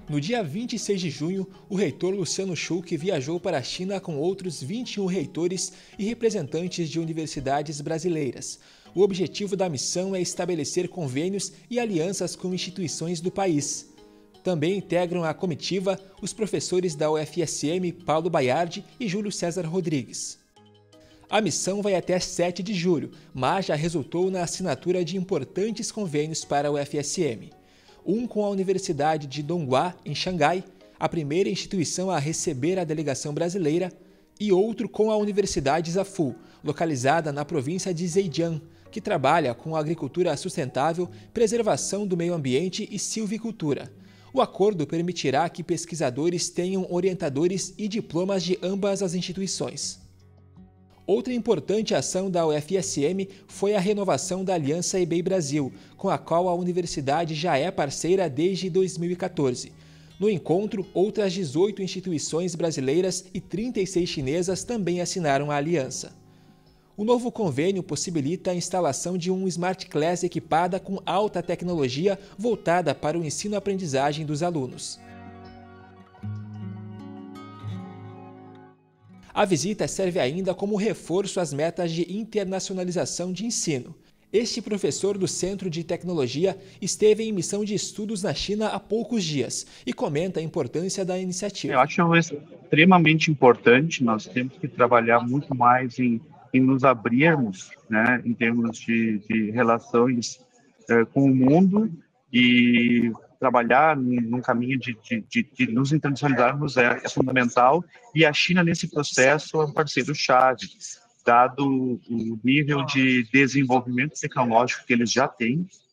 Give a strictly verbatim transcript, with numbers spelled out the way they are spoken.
No dia vinte e seis de junho, o reitor Luciano Schuch viajou para a China com outros vinte e um reitores e representantes de universidades brasileiras. O objetivo da missão é estabelecer convênios e alianças com instituições do país. Também integram a comitiva os professores da U F S M Paulo Baiardi e Júlio César Rodrigues. A missão vai até sete de julho, mas já resultou na assinatura de importantes convênios para a U F S M. Um com a Universidade de Donghua, em Xangai, a primeira instituição a receber a delegação brasileira, e outro com a Universidade Zafu, localizada na província de Zhejiang, que trabalha com agricultura sustentável, preservação do meio ambiente e silvicultura. O acordo permitirá que pesquisadores tenham orientadores e diplomas de ambas as instituições. Outra importante ação da U F S M foi a renovação da Aliança E B I Brasil, com a qual a universidade já é parceira desde dois mil e quatorze. No encontro, outras dezoito instituições brasileiras e trinta e seis chinesas também assinaram a aliança. O novo convênio possibilita a instalação de um Smart Class equipada com alta tecnologia voltada para o ensino-aprendizagem dos alunos. A visita serve ainda como reforço às metas de internacionalização de ensino. Este professor do Centro de Tecnologia esteve em missão de estudos na China há poucos dias e comenta a importância da iniciativa. Eu acho extremamente importante, nós temos que trabalhar muito mais em, em nos abrirmos, né, em termos de, de relações eh, com o mundo, e trabalhar num caminho de, de, de, de nos internacionalizarmos é, é fundamental, e a China nesse processo é um parceiro-chave, dado o nível de desenvolvimento tecnológico que eles já têm,